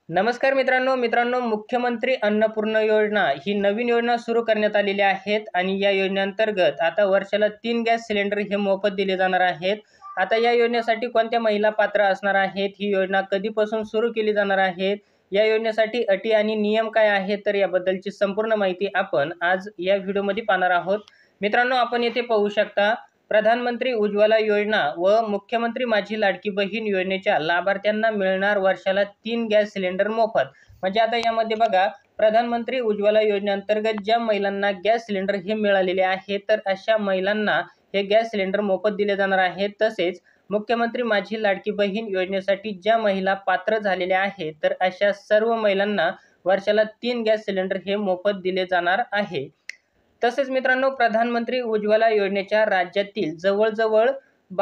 नमस्कार मित्रांनो मुख्यमंत्री अन्नपूर्णा योजना ही नवीन योजना सुरू करण्यात आलेली आहेत आणि या योजनेअंतर्गत आता वर्षाला 3 गॅस सिलेंडर हे मोफत दिले जाणार आहेत। आता या योजनेसाठी कोणत्या महिला पात्र असणार आहेत, ही योजना कधीपासून सुरू केली जाणार आहे, या योजनेसाठी अटी आणि नियम काय आहेत, तर याबद्दलची संपूर्ण माहिती आपण आज या व्हिडिओमध्ये पाहणार आहोत। मित्रांनो, आपण येथे पाहू शकता प्रधानमंत्री उज्ज्वला योजना व मुख्यमंत्री माझी लाडकी बहीण योजनेच्या लाभार्थ्यांना मिळणार वर्षाला 3 गॅस सिलेंडर मोफत। म्हणजे आता यामध्ये बघा, प्रधानमंत्री उज्ज्वला योजनेअंतर्गत ज्या महिलांना गॅस सिलेंडर हे मिळालेले आहेत, तर अशा महिलांना हे गॅस सिलेंडर मोफत दिले जाणार आहेत। तसेच मुख्यमंत्री माझी लाडकी बहीण योजनेसाठी ज्या महिला पात्र झालेल्या आहेत, तर अशा सर्व महिलांना वर्षाला 3 गॅस सिलेंडर हे मोफत दिले जाणार आहे। तसेच मित्रांनो, प्रधानमंत्री उज्ज्वला योजनेच्या राज्यातील जवळजवळ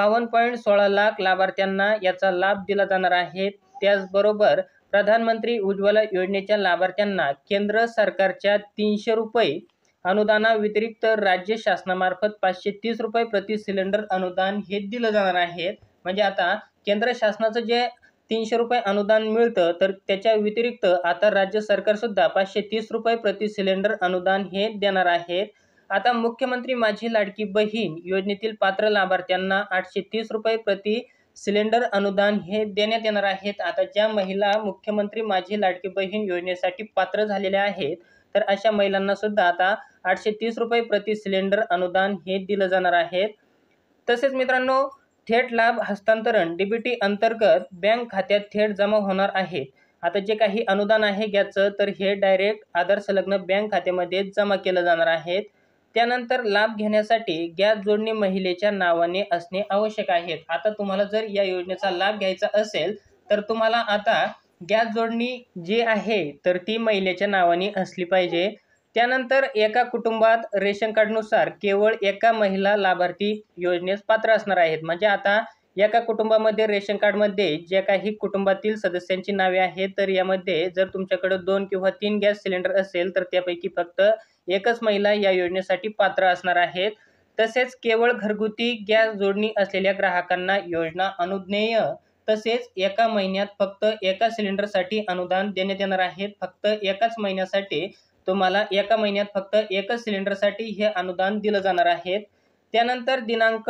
52.16 लाख लाभार्थ्यांना याचा लाभ दिला जाणार आहे। त्याचबरोबर प्रधानमंत्री उज्ज्वला योजनेच्या लाभार्थ्यांना केंद्र सरकारच्या 300 रुपये अनुदानाव्यतिरिक्त राज्य शासनामार्फत 530 रुपये प्रति सिलेंडर अनुदान हे दिलं जाणार आहे। म्हणजे आता केंद्र शासनाचं जे 300 रुपये अनुदान मिळतं, तर त्याच्या व्यतिरिक्त आता राज्य सरकार सुद्धा 530 रुपये प्रति सिलेंडर अनुदान हे देणार आहे। आता मुख्यमंत्री माझी लाडकी बहीण योजनेतील पात्र लाभार्थ्यांना 830 रुपये प्रति सिलेंडर अनुदान हे देण्यात येणार आहेत। आता ज्या महिला मुख्यमंत्री माझी लाडकी बहीण योजनेसाठी पात्र झालेल्या आहेत, तर अशा महिलांना सुद्धा आता 830 रुपये प्रति सिलेंडर अनुदान हे दिलं जाणार आहे। तसेच मित्रांनो, थेट लाभ हस्तांतरण डीबीटी अंतर्गत बँक खात्यात थेट जमा होणार आहे। आता जे काही अनुदान आहे गॅसचं, तर हे डायरेक्ट आधार संलग्न बँक खात्यामध्ये जमा केलं जाणार आहे। त्यानंतर लाभ घेण्यासाठी गॅस जोडणी महिलेच्या नावाने असणे आवश्यक आहे। आता तुम्हाला जर या योजनेचा लाभ घ्यायचा असेल, तर तुम्हाला आता गॅस जोडणी जी आहे तर ती महिलेच्या नावाने असली पाहिजे। त्यानंतर एका कुटुंबात रेशन कार्डनुसार केवळ एका महिला लाभार्थी योजनेस पात्र असणार आहेत। म्हणजे आता एका कुटुंबामध्ये रेशन कार्डमध्ये जे काही कुटुंबातील सदस्यांची नावे आहेत, तर यामध्ये जर तुमच्याकडे 2 किंवा 3 गॅस सिलेंडर असेल, तर त्यापैकी फक्त एकच महिला या योजनेसाठी पात्र असणार आहेत। तसेच केवळ घरगुती गॅस जोडणी असलेल्या ग्राहकांना योजना अनुज्ञेय। तसेच एका महिन्यात फक्त एका सिलेंडरसाठी अनुदान देण्यात येणार आहे। फक्त एकाच महिन्यासाठी तुम्हाला एका महिन्यात फक्त एकच सिलेंडरसाठी हे अनुदान दिलं जाणार आहे। त्यानंतर दिनांक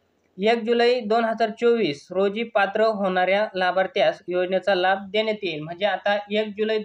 1 जुलै 2024 रोजी पात्र होणाऱ्या लाभार्थ्यास योजनेचा लाभ देण्यात येईल। म्हणजे आता 1 जुलै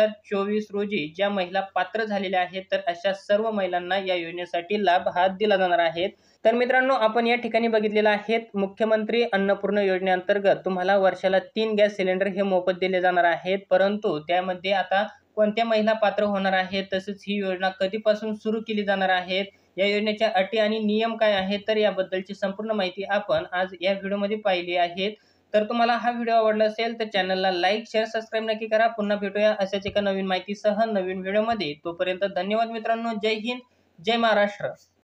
2024 रोजी ज्या महिला पात्र झालेल्या आहेत, तर अशा सर्व महिलांना या योजनेसाठी लाभ हा दिला जाणार आहे। तर मित्रांनो, आपण या ठिकाणी बघितलेलं आहे, मुख्यमंत्री अन्नपूर्णा योजनेअंतर्गत तुम्हाला वर्षाला 3 गॅस सिलेंडर हे मोफत दिले जाणार आहेत। परंतु त्यामध्ये आता कोणत्या महिला पात्र होणार आहेत, तसेच ही योजना कधीपासून सुरू केली जाणार आहे, या योजनेच्या अटी आणि नियम काय आहेत, तर याबद्दलची संपूर्ण माहिती आपण आज या व्हिडिओमध्ये पाहिली आहे। तर तुम्हाला हा व्हिडिओ आवडला असेल तर चॅनलला लाईक, शेअर, सबस्क्राईब नक्की करा। पुन्हा भेटूया अशाच एका नवीन माहितीसह नवीन व्हिडिओमध्ये। तोपर्यंत धन्यवाद मित्रांनो। जय हिंद, जय महाराष्ट्र।